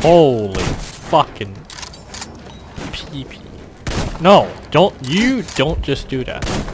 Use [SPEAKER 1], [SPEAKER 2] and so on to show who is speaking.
[SPEAKER 1] Holy fucking pee-pee. No, don't just do that.